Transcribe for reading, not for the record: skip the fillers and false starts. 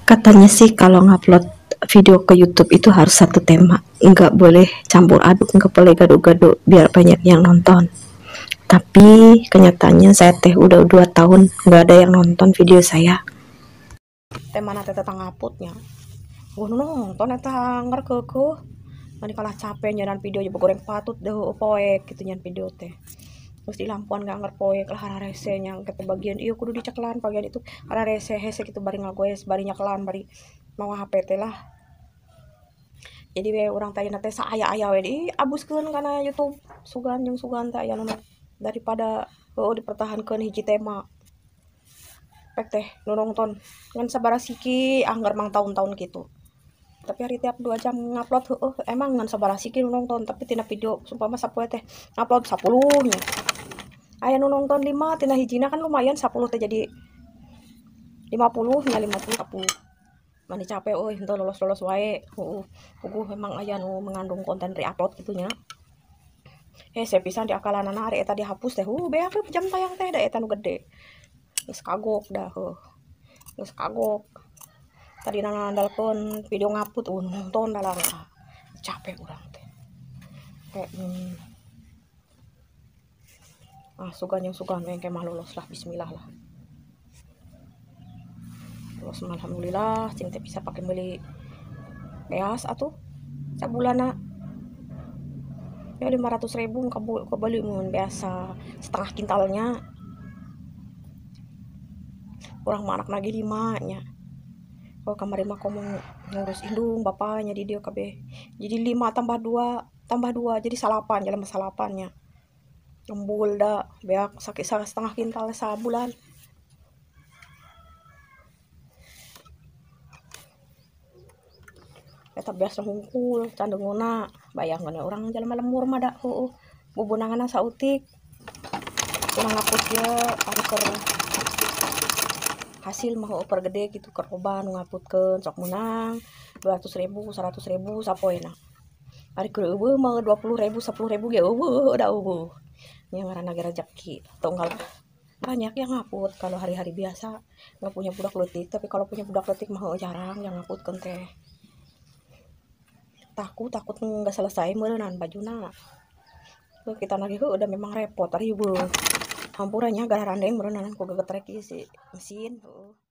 Katanya sih kalau ngupload video ke YouTube itu harus satu tema, nggak boleh campur aduk, nggak boleh gaduh-gaduh biar banyak yang nonton. Tapi kenyataannya saya teh udah 2 tahun nggak ada yang nonton video saya. Tema nanti tentang ngaputnya. Gue nonton eta ngerkeuh. Mani kalah capek nyaran video juga goreng patut deh poek gitu nyan video teh. Terus di lampuan gak ngerpoek lah rese yang kete bagian iya kudu diceklan bagian itu rese hese gitu bari ngagoes bari nyaklan bari mau HP teh lah. Jadi we orang tanya teh saaya-aya we di abuskeun kana YouTube sugan jeung sugan teh aya nu daripada dipertahankeun hiji tema. Pek teh nu nonton ngan sabaraha siki anggar mang tahun-tahun gitu. Tapi hari tiap 2 jam ngupload emang ngan sabaraha siki nu nonton tapi tina video sumpama sapoe teh ngupload 10 nya. Aya nu nonton 5 tina hijina kan lumayan 10 teh jadi 50 nya 50 10. Mani capek euy henteu lolos-lolos wae. Puguh memang aya nu mengandung konten re-upload gitu nya. Saya pisan di akalanana ari eta dihapus teh beak jam tayang teh da eta nu gede. Geus kagok dah geus kagok. Tadi nandalkeun video ngaput nonton da lah. Capek urang teh. Sugan yang sugan we mah lolos lah bismillah lah. Lolos alhamdulillah cing teh bisa pakai beli beas atuh sabulana. Ya 500.000 kebeli mun biasa setengah kintalnya. Urang mah anak lagi 5 nya. Oh kamari mah komo ngurus indung bapaknya di dia kabeh. Jadi 5 tambah 2 jadi 8 jalan salapannya. Embul dah beak sakit setengah kintal sabulan. Eta biasa hungkul candenguna bayangkeun urang jelema lemur mah da bubunanganna sautik. Urang ngapus ye angker hasil mah per gede gitu keroban ngaputkeun sok menang 200.000 100.000 sapoena. Ari keur eueuh mah 20.000 10.000 ge eueuh da eueuh. Nya ngaranna ge rezeki. Tunggal banyak yang ngaput kalau hari-hari biasa nggak punya budak leutik, tapi kalau punya budak leutik mah jarang yang ngaputkeun teh. Takut nggak selesai meureunnan bajuna. Kita lagi udah memang repot ari beuh. Hampurannya gara randeng meureunnan ku gegetrek ieu si mesin.